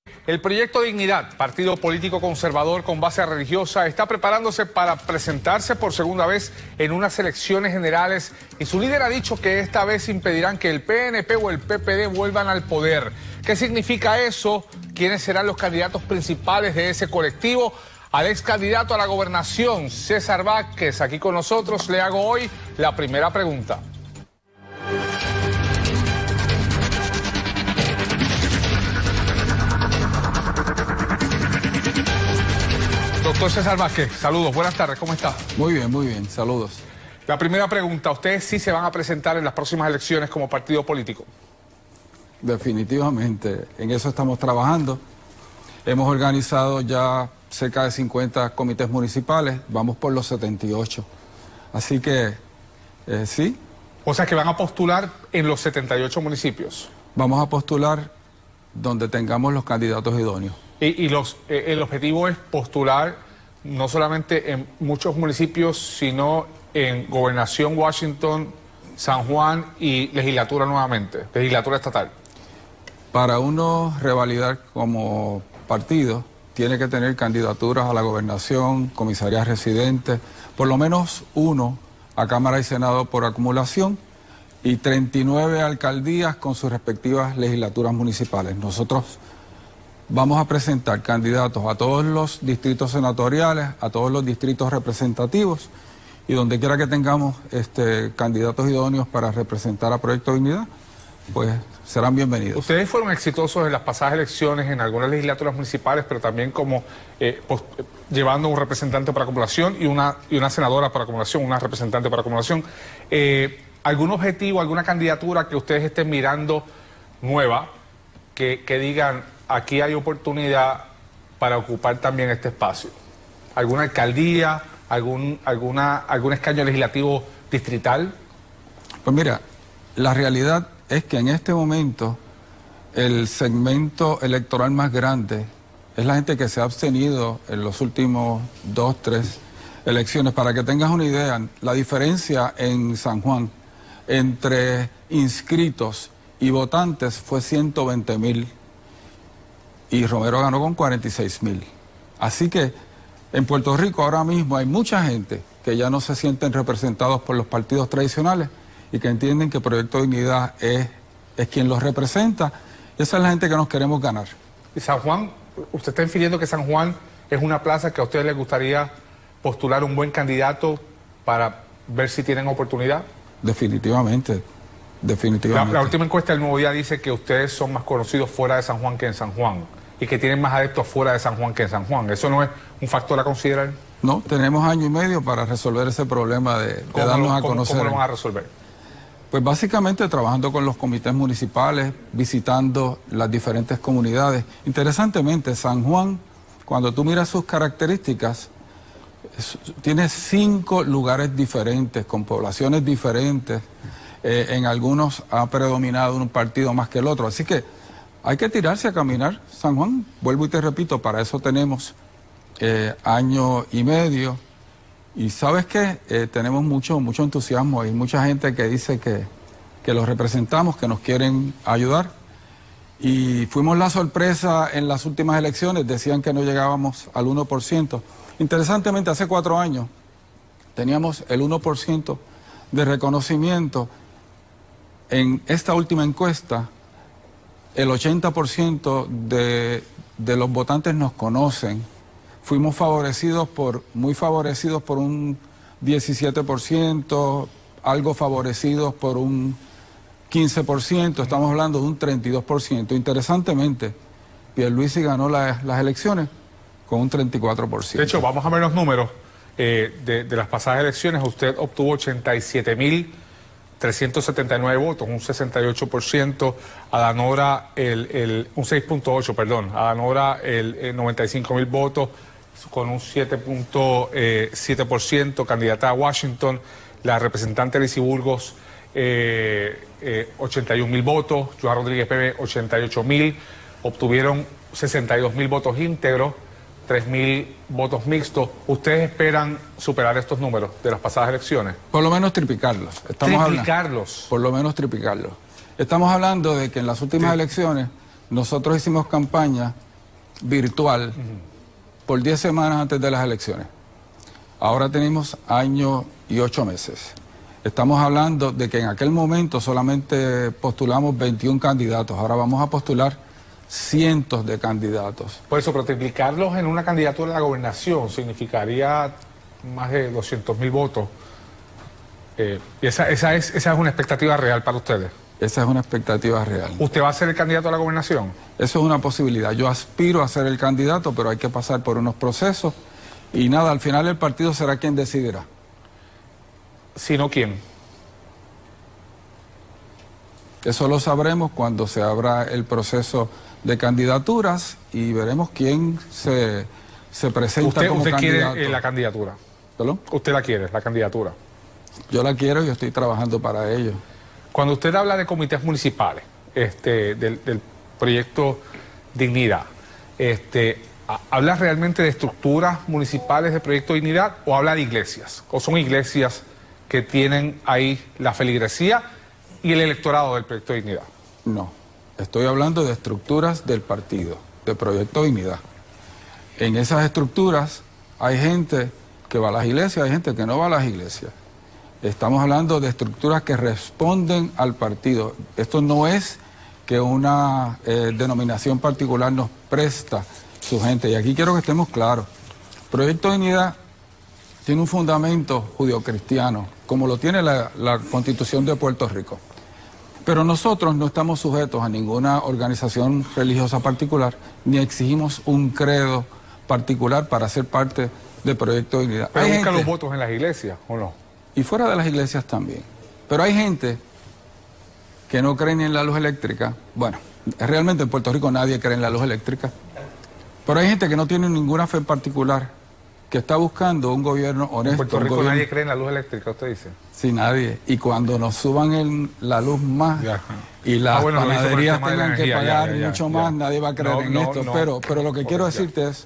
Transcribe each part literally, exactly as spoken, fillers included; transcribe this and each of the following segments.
El Proyecto Dignidad, partido político conservador con base religiosa, está preparándose para presentarse por segunda vez en unas elecciones generales y su líder ha dicho que esta vez impedirán que el P N P o el P P D vuelvan al poder. ¿Qué significa eso? ¿Quiénes serán los candidatos principales de ese colectivo? Al ex candidato a la gobernación, César Vázquez, aquí con nosotros, le hago hoy la primera pregunta. Doctor César Vázquez, saludos, buenas tardes, ¿cómo está? Muy bien, muy bien, saludos. La primera pregunta, ¿ustedes sí se van a presentar en las próximas elecciones como partido político? Definitivamente, en eso estamos trabajando. Hemos organizado ya cerca de cincuenta comités municipales, vamos por los setenta y ocho. Así que, eh, sí. O sea que van a postular en los setenta y ocho municipios. Vamos a postular donde tengamos los candidatos idóneos. Y, y los, eh, el objetivo es postular no solamente en muchos municipios, sino en Gobernación, Washington, San Juan y legislatura nuevamente, legislatura estatal. Para uno revalidar como partido, tiene que tener candidaturas a la gobernación, comisarías residentes, por lo menos uno a Cámara y Senado por acumulación y treinta y nueve alcaldías con sus respectivas legislaturas municipales. Nosotros vamos a presentar candidatos a todos los distritos senatoriales, a todos los distritos representativos y donde quiera que tengamos este, candidatos idóneos para representar a Proyecto Dignidad, pues serán bienvenidos. Ustedes fueron exitosos en las pasadas elecciones en algunas legislaturas municipales, pero también como eh, post, eh, llevando un representante para acumulación y una, y una senadora para acumulación, una representante para acumulación. Eh, ¿Algún objetivo, alguna candidatura que ustedes estén mirando nueva, que, que digan, aquí hay oportunidad para ocupar también este espacio? ¿Alguna alcaldía, algún, alguna, algún escaño legislativo distrital? Pues mira, la realidad es que en este momento el segmento electoral más grande es la gente que se ha abstenido en los últimos dos, tres elecciones. Para que tengas una idea, la diferencia en San Juan entre inscritos y votantes fue ciento veinte mil y Romero ganó con cuarenta y seis mil. Así que en Puerto Rico ahora mismo hay mucha gente que ya no se sienten representados por los partidos tradicionales y que entienden que Proyecto Dignidad es, es quien los representa. Esa es la gente que nos queremos ganar. ¿Y San Juan? ¿Usted está infiriendo que San Juan es una plaza que a ustedes les gustaría postular un buen candidato para ver si tienen oportunidad? Definitivamente, definitivamente. La, la última encuesta del Nuevo Día dice que ustedes son más conocidos fuera de San Juan que en San Juan y que tienen más adeptos fuera de San Juan que en San Juan. ¿Eso no es un factor a considerar? No, tenemos año y medio para resolver ese problema de, de darnos lo, a conocer. ¿Cómo lo van a resolver? Pues básicamente trabajando con los comités municipales, visitando las diferentes comunidades. Interesantemente, San Juan, cuando tú miras sus características, es, tiene cinco lugares diferentes, con poblaciones diferentes. Eh, en algunos ha predominado un partido más que el otro. Así que hay que tirarse a caminar San Juan. Vuelvo y te repito, para eso tenemos eh, año y medio. Y ¿sabes qué? Eh, tenemos mucho, mucho entusiasmo. Hay mucha gente que dice que, que los representamos, que nos quieren ayudar. Y fuimos la sorpresa en las últimas elecciones. Decían que no llegábamos al uno por ciento. Interesantemente, hace cuatro años teníamos el uno por ciento de reconocimiento. En esta última encuesta, el ochenta por ciento de, de los votantes nos conocen. Fuimos favorecidos por, muy favorecidos por un diecisiete por ciento, algo favorecidos por un quince por ciento, estamos hablando de un treinta y dos por ciento. Interesantemente, Pierluisi ganó la, las elecciones con un treinta y cuatro por ciento. De hecho, vamos a ver los números eh, de, de las pasadas elecciones. Usted obtuvo ochenta y siete mil trescientos setenta y nueve votos, un sesenta y ocho por ciento, Adanora el, el, un seis punto ocho, perdón, Adanora el, el noventa y cinco mil votos con un siete punto siete por ciento, candidata a Washington, la representante Lizy Burgos eh, eh, ochenta y un mil votos, Joan Rodríguez Bebe ochenta y ocho mil, obtuvieron sesenta y dos mil votos íntegros, tres mil votos mixtos. ¿Ustedes esperan superar estos números de las pasadas elecciones? Por lo menos triplicarlos. Estamos ¿Triplicarlos? Hablando, por lo menos triplicarlos. Estamos hablando de que en las últimas sí. elecciones nosotros hicimos campaña virtual uh-huh. por diez semanas antes de las elecciones. Ahora tenemos año y ocho meses. Estamos hablando de que en aquel momento solamente postulamos veintiún candidatos, ahora vamos a postular cientos de candidatos. Por eso, pero triplicarlos en una candidatura a la gobernación significaría más de doscientos mil votos. Eh, esa, esa, es, ¿Esa es una expectativa real para ustedes? Esa es una expectativa real. ¿Usted va a ser el candidato a la gobernación? Eso es una posibilidad. Yo aspiro a ser el candidato, pero hay que pasar por unos procesos y nada, al final el partido será quien decidirá. Si no, ¿quién? Eso lo sabremos cuando se abra el proceso de candidaturas y veremos quién se, se presenta usted, como usted candidato. ¿Usted quiere eh, la candidatura? ¿Perdón? ¿Usted la quiere, la candidatura? Yo la quiero y estoy trabajando para ello. Cuando usted habla de comités municipales, este, del, del proyecto Dignidad, este, ¿habla realmente de estructuras municipales de proyecto Dignidad o habla de iglesias? ¿O son iglesias que tienen ahí la feligresía y el electorado del proyecto Dignidad? No, estoy hablando de estructuras del partido, de proyecto Dignidad. En esas estructuras hay gente que va a las iglesias, hay gente que no va a las iglesias. Estamos hablando de estructuras que responden al partido. Esto no es que una eh, denominación particular nos presta su gente. Y aquí quiero que estemos claros. Proyecto Dignidad tiene un fundamento judio-cristiano, como lo tiene la, la Constitución de Puerto Rico. Pero nosotros no estamos sujetos a ninguna organización religiosa particular, ni exigimos un credo particular para ser parte del Proyecto Dignidad. ¿Pero hay busca gente, los votos en las iglesias o no? Y fuera de las iglesias también. Pero hay gente que no cree ni en la luz eléctrica. Bueno, realmente en Puerto Rico nadie cree en la luz eléctrica. Pero hay gente que no tiene ninguna fe en particular, que está buscando un gobierno honesto. En Puerto Rico gobierno... nadie cree en la luz eléctrica, usted dice. Sí, nadie. Y cuando nos suban el, la luz más ya. y las ah, bueno, panaderías tengan que pagar ya, ya, ya, mucho ya. más, nadie va a creer no, en no, esto. No, pero, pero lo que quiero ya. decirte es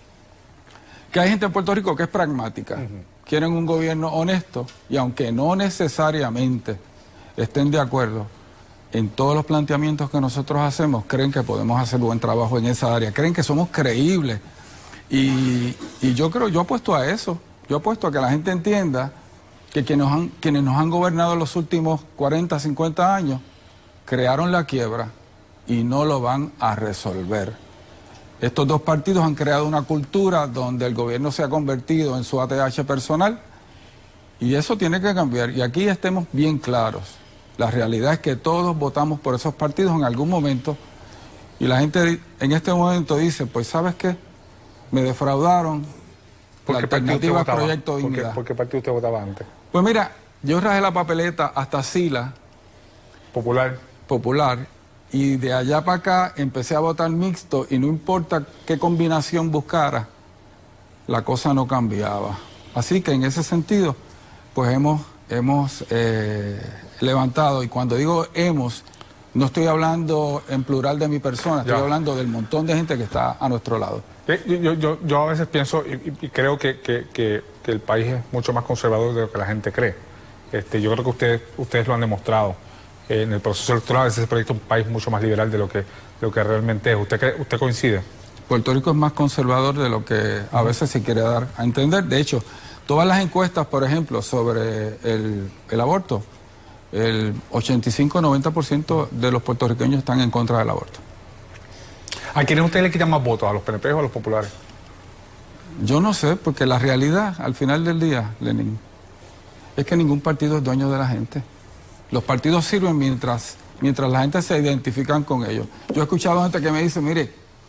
que hay gente en Puerto Rico que es pragmática. Uh-huh. Quieren un gobierno honesto y aunque no necesariamente estén de acuerdo en todos los planteamientos que nosotros hacemos, creen que podemos hacer buen trabajo en esa área, creen que somos creíbles. Y, y yo creo, yo apuesto a eso, yo apuesto a que la gente entienda que quienes nos han, quienes nos han gobernado los últimos cuarenta, cincuenta años crearon la quiebra y no lo van a resolver. Estos dos partidos han creado una cultura donde el gobierno se ha convertido en su A T H personal y eso tiene que cambiar. Y aquí estemos bien claros. La realidad es que todos votamos por esos partidos en algún momento y la gente en este momento dice, pues ¿sabes qué? Me defraudaron. ¿Por la qué alternativa al proyecto ¿Por Dignidad. qué, ¿Por qué partido usted votaba antes? Pues mira, yo rajé la papeleta hasta Sila. Popular. Popular. Y de allá para acá empecé a votar mixto y no importa qué combinación buscara, la cosa no cambiaba. Así que en ese sentido, pues hemos, hemos eh, levantado, y cuando digo hemos, no estoy hablando en plural de mi persona, estoy ya. hablando del montón de gente que está a nuestro lado. Yo, yo, yo a veces pienso y, y creo que, que, que, que el país es mucho más conservador de lo que la gente cree. Este, yo creo que ustedes, ustedes lo han demostrado. En el proceso electoral, ese proyecto es un país mucho más liberal de lo que, de lo que realmente es. ¿Usted, cree, ¿Usted coincide? Puerto Rico es más conservador de lo que a veces se quiere dar a entender. De hecho, todas las encuestas, por ejemplo, sobre el, el aborto, el ochenta y cinco a noventa por ciento de los puertorriqueños están en contra del aborto. ¿A quiénes ustedes le quitan más votos? ¿A los P N P o a los populares? Yo no sé, porque la realidad, al final del día, Lenín, es que ningún partido es dueño de la gente. Los partidos sirven mientras, mientras la gente se identifican con ellos. Yo he escuchado gente que me dice, mire,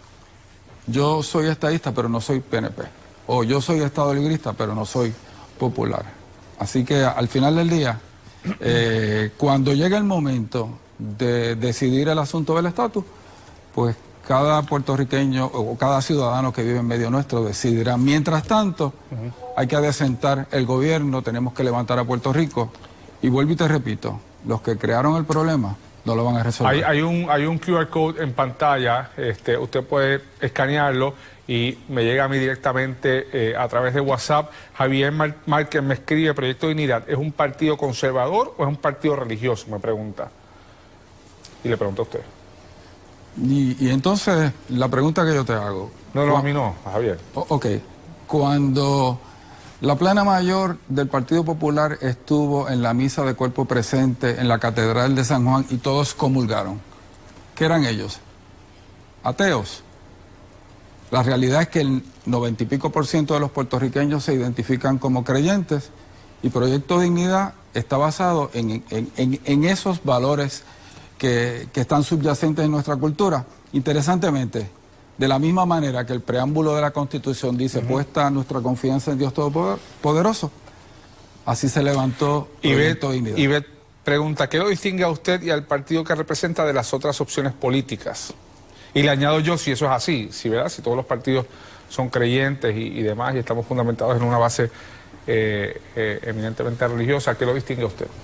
yo soy estadista, pero no soy P N P. O yo soy estado librista, pero no soy popular. Así que al final del día, eh, cuando llegue el momento de decidir el asunto del estatus, pues cada puertorriqueño o cada ciudadano que vive en medio nuestro decidirá. Mientras tanto, uh-huh. hay que adecentar el gobierno, tenemos que levantar a Puerto Rico. Y vuelvo y te repito, los que crearon el problema no lo van a resolver. Hay, hay, un, hay un Q R code en pantalla, este, usted puede escanearlo y me llega a mí directamente eh, a través de WhatsApp. Javier Mar Márquez me escribe, Proyecto Dignidad, ¿es un partido conservador o es un partido religioso? Me pregunta. Y le pregunto a usted. Y, y entonces, la pregunta que yo te hago... No, no, a mí no, Javier. Ok, cuando la plana mayor del Partido Popular estuvo en la misa de cuerpo presente en la Catedral de San Juan y todos comulgaron, ¿qué eran ellos? Ateos. La realidad es que el noventa y pico por ciento de los puertorriqueños se identifican como creyentes y Proyecto Dignidad está basado en, en, en, en esos valores que, que están subyacentes en nuestra cultura. Interesantemente, de la misma manera que el preámbulo de la Constitución dice, uh-huh, puesta nuestra confianza en Dios Todopoderoso, así se levantó Proyecto Dignidad. Y Ivette pregunta, ¿qué lo distingue a usted y al partido que representa de las otras opciones políticas? Y le añado yo, si eso es así, si, ¿verdad? Si todos los partidos son creyentes y, y demás, y estamos fundamentados en una base eh, eh, eminentemente religiosa, ¿qué lo distingue a usted?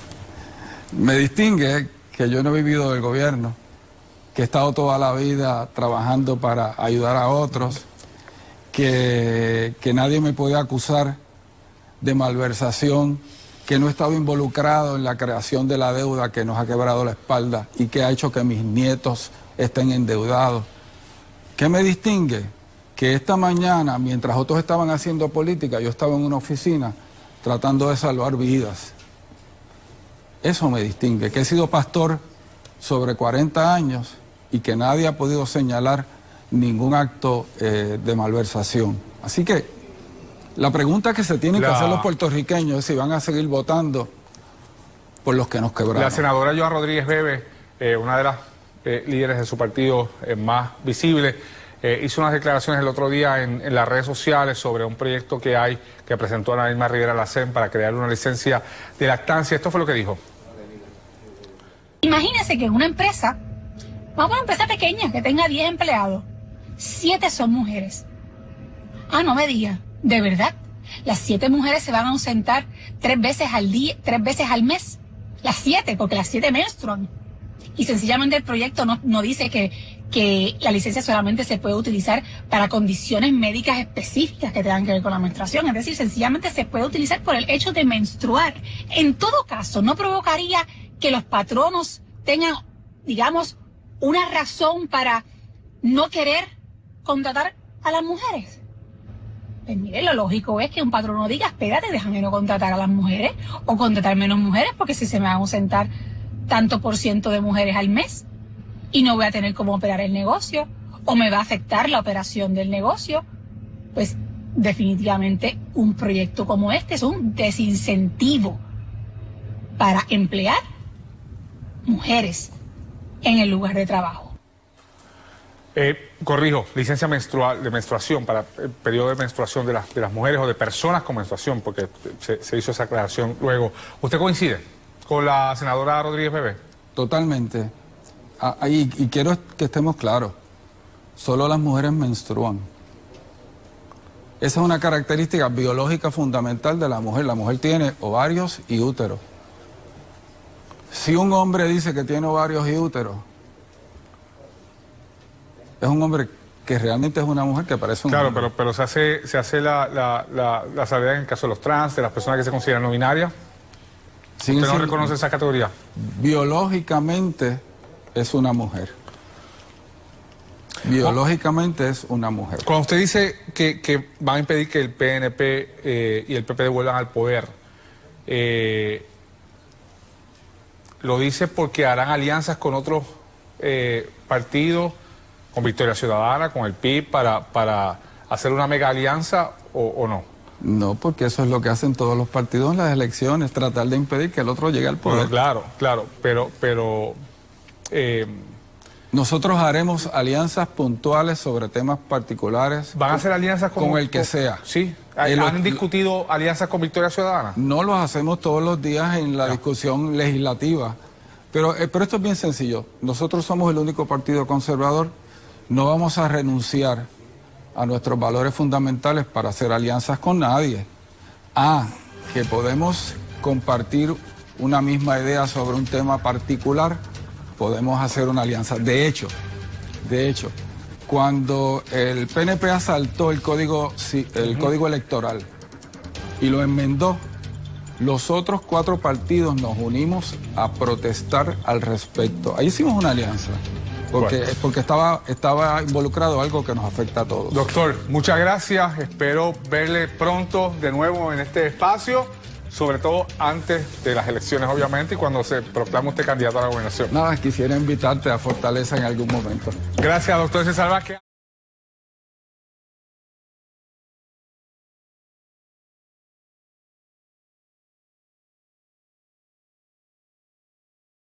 Me distingue que yo no he vivido del gobierno, que he estado toda la vida trabajando para ayudar a otros, que, que nadie me puede acusar de malversación, que no he estado involucrado en la creación de la deuda que nos ha quebrado la espalda y que ha hecho que mis nietos estén endeudados. ¿Qué me distingue? Que esta mañana, mientras otros estaban haciendo política, yo estaba en una oficina tratando de salvar vidas. Eso me distingue, que he sido pastor sobre cuarenta años y que nadie ha podido señalar ningún acto eh, de malversación. Así que la pregunta que se tienen la... que hacer los puertorriqueños es si van a seguir votando por los que nos quebraron. La senadora Yoa Rodríguez Bebe, eh, una de las eh, líderes de su partido eh, más visibles, eh, hizo unas declaraciones el otro día en, en las redes sociales sobre un proyecto que hay, que presentó Ana Irma Rivera Lacén para crear una licencia de lactancia. Esto fue lo que dijo. Imagínense que una empresa, vamos a una empresa pequeña que tenga diez empleados, siete son mujeres. Ah, no me diga, ¿de verdad? Las siete mujeres se van a ausentar tres veces al día, tres veces al mes. Las siete, porque las siete menstruan. Y sencillamente el proyecto no, no dice que, que la licencia solamente se puede utilizar para condiciones médicas específicas que tengan que ver con la menstruación. Es decir, sencillamente se puede utilizar por el hecho de menstruar. En todo caso, no provocaría que los patronos tengan, digamos, una razón para no querer contratar a las mujeres. Pues mire, lo lógico es que un patrono diga, espérate, déjame no contratar a las mujeres o contratar menos mujeres, porque si se me van a ausentar tanto por ciento de mujeres al mes y no voy a tener cómo operar el negocio o me va a afectar la operación del negocio, pues definitivamente un proyecto como este es un desincentivo para emplear mujeres en el lugar de trabajo. Eh, corrijo, licencia menstrual, de menstruación para el periodo de menstruación de las, de las mujeres o de personas con menstruación, porque se, se hizo esa aclaración luego. ¿Usted coincide con la senadora Rodríguez Bebe? Totalmente. Ah, y, y quiero que estemos claros, solo las mujeres menstruan. Esa es una característica biológica fundamental de la mujer. La mujer tiene ovarios y úteros. Si un hombre dice que tiene ovarios y úteros, es un hombre que realmente es una mujer que parece un Claro, hombre. pero, pero se hace, se hace la, la, la, la salvedad en el caso de los trans, de las personas que se consideran no binarias. ¿Usted no siendo, reconoce esa categoría? Biológicamente es una mujer. Biológicamente es una mujer. Cuando usted dice que, que van a impedir que el P N P eh, y el P P D vuelvan al poder, eh, ¿lo dice porque harán alianzas con otros eh, partidos, con Victoria Ciudadana, con el P I B, para, para hacer una mega alianza o, o no? No, porque eso es lo que hacen todos los partidos en las elecciones, tratar de impedir que el otro llegue al poder. Bueno, claro, claro, pero... pero eh, nosotros haremos alianzas puntuales sobre temas particulares. ¿Van a hacer alianzas con, con el que sea? Sí. ¿Han, ¿Han discutido alianzas con Victoria Ciudadana? No los hacemos todos los días en la no. discusión legislativa. Pero, eh, pero esto es bien sencillo. Nosotros somos el único partido conservador. No vamos a renunciar a nuestros valores fundamentales para hacer alianzas con nadie. Ah, que podemos compartir una misma idea sobre un tema particular, podemos hacer una alianza. De hecho, de hecho, cuando el P N P asaltó el código, el uh-huh. código electoral y lo enmendó, los otros cuatro partidos nos unimos a protestar al respecto. Ahí hicimos una alianza. porque, Bueno. porque estaba, estaba involucrado algo que nos afecta a todos. Doctor, muchas gracias. Espero verle pronto de nuevo en este espacio, sobre todo antes de las elecciones, obviamente, y cuando se proclame usted candidato a la gobernación. Nada, quisiera invitarte a Fortaleza en algún momento. Gracias, doctor César Vázquez.